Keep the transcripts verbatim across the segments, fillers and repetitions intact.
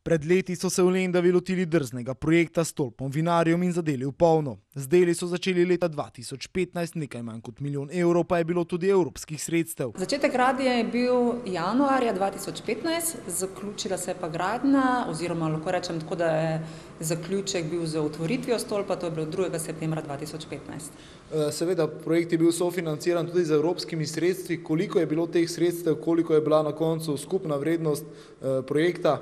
Pred leti so se v Lendavi lotili drznega projekta s stolpom vinarjem in zadeli v polno. Z deli so začeli leta dva tisoč petnajst, nekaj manj kot milijon evrov pa je bilo tudi evropskih sredstev. Začetek gradnje je bil januarja dva tisoč petnajst, zaključila se je pa gradnja, oziroma lahko rečem tako, da je zaključek bil z otvoritvijo stolpa, to je bilo drugega septembra dva tisoč petnajst. Seveda, projekt je bil sofinanciran tudi z evropskimi sredstvi. Koliko je bilo teh sredstev, koliko je bila na koncu skupna vrednost projekta?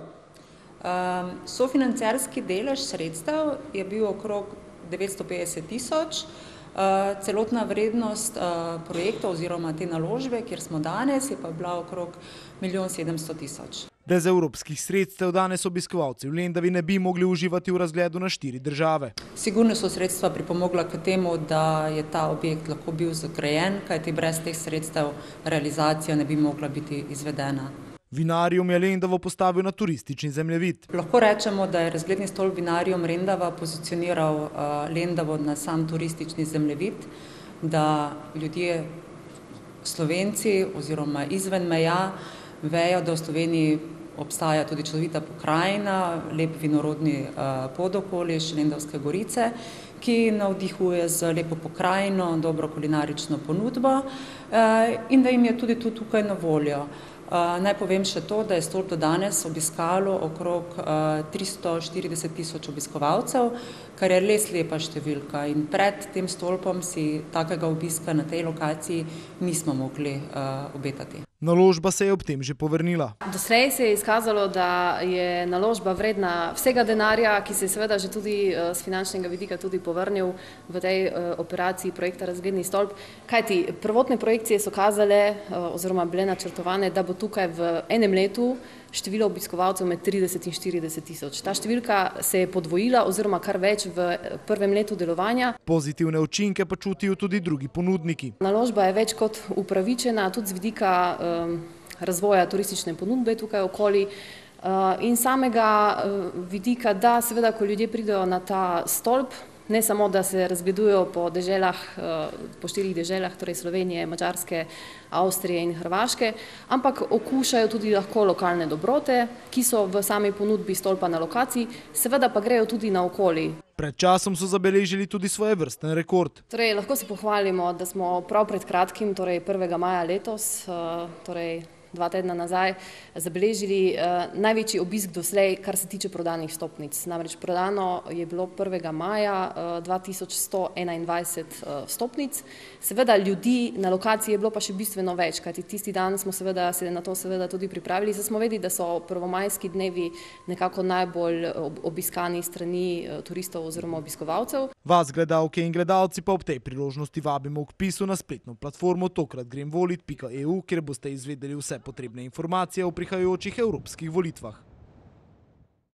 Um, Sofinancerski delež sredstev je bil okrog devetsto petdeset tisoč, uh, celotna vrednost uh, projekta oziroma te naložbe, kjer smo danes, je pa bila okrog milijon sedemsto tisoč. Brez evropskih sredstev danes obiskovalci v Lendavi ne bi mogli uživati v razgledu na štiri države. Sigurno so sredstva pripomogla k temu, da je ta objekt lahko bil zgrajen, kajti brez teh sredstev realizacija ne bi mogla biti izvedena. Vinarium je Lendavo postavil na turistični zemljevid. Lahko rečemo, da je razgledni stolp Vinarium Lendava pozicioniral uh, Lendavo na sam turistični zemljevid, da ljudje, Slovenci oziroma izven meja, vejo, da v Sloveniji obstaja tudi čudovita pokrajina, lep vinorodni uh, podokoliš, Lendavske gorice, ki navdihuje z lepo pokrajino, dobro kulinarično ponudbo uh, in da jim je tudi tu tukaj na voljo. Uh, naj povem še to, da je stolp do danes obiskalo okrog uh, tristo štirideset tisoč obiskovalcev, kar je res lepa številka in pred tem stolpom si takega obiska na tej lokaciji nismo mogli uh, obetati. Naložba se je ob tem že povrnila. Doslej se je izkazalo, da je naložba vredna vsega denarja, ki se je seveda že tudi z finančnega vidika tudi povrnil v tej operaciji projekta Razgledni stolp. Kajti prvotne projekcije so kazale oziroma bile načrtovane, da bo tukaj v enem letu število obiskovalcev med trideset in štirideset tisoč. Ta številka se je podvojila oziroma kar več v prvem letu delovanja. Pozitivne učinke pa čutijo tudi drugi ponudniki. Naložba je več kot upravičena tudi z vidika um, razvoja turistične ponudbe tukaj okoli uh, in samega uh, vidika, da seveda, ko ljudje pridejo na ta stolp, ne samo, da se razgledujejo po deželah, po štirih deželah, torej Slovenije, Madžarske, Avstrije in Hrvaške, ampak okušajo tudi lahko lokalne dobrote, ki so v sami ponudbi stolpa na lokaciji, seveda pa grejo tudi naokoli. Pred časom so zabeležili tudi svojevrsten rekord. Torej, lahko se pohvalimo, da smo prav pred kratkim, torej prvega maja letos, torej dva tedna nazaj, zabeležili uh, največji obisk doslej, kar se tiče prodanih vstopnic. Namreč prodano je bilo prvega maja uh, dva tisoč sto enaindvajset uh, vstopnic. Seveda ljudi na lokaciji je bilo pa še bistveno več, kajti tisti dan smo seveda se na to seveda tudi pripravili, saj smo vedeli, da so prvomajski dnevi nekako najbolj obiskani strani uh, turistov oziroma obiskovalcev. Vas, gledalke in gledalci, pa ob tej priložnosti vabimo k vpisu na spletno platformo tokrat grem volit pika e u, kjer boste izvedeli vse potrebne informacije o prihajajočih evropskih volitvah.